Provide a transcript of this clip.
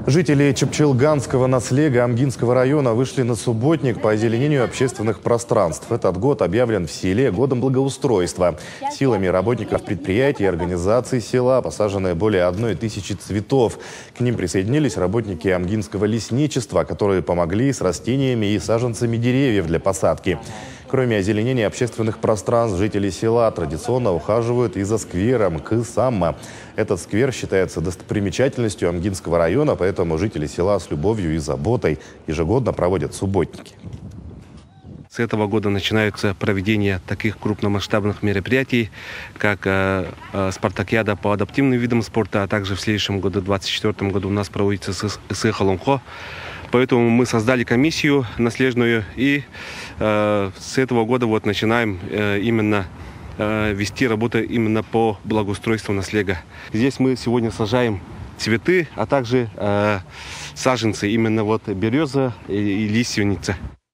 Жители Чепчелганского наслега Амгинского района вышли на субботник по озеленению общественных пространств. Этот год объявлен в селе годом благоустройства. Силами работников предприятий и организаций села посажены более 1000 цветов. К ним присоединились работники Амгинского лесничества, которые помогли с растениями и саженцами деревьев для посадки. Кроме озеленения общественных пространств, жители села традиционно ухаживают и за сквером Кысамма. Этот сквер считается достопримечательностью Амгинского района, поэтому жители села с любовью и заботой ежегодно проводят субботники. С этого года начинаются проведение таких крупномасштабных мероприятий, как спартакиада по адаптивным видам спорта, а также в следующем году, в 2024 году, у нас проводится Сы-Халунхо. Поэтому мы создали комиссию наследную и с этого года начинаем именно вести работу именно по благоустройству наслега. Здесь мы сегодня сажаем цветы, а также саженцы, именно береза и лиственница.